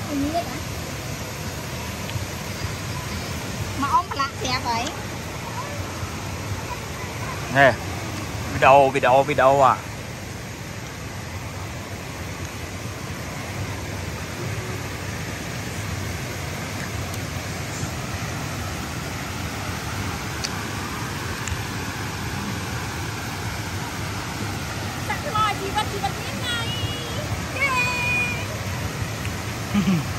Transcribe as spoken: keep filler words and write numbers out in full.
Như vậy hả? Mà ông lạ xẹp vậy. Nè, video video video à. Chị vật chị vật như này. Yeah.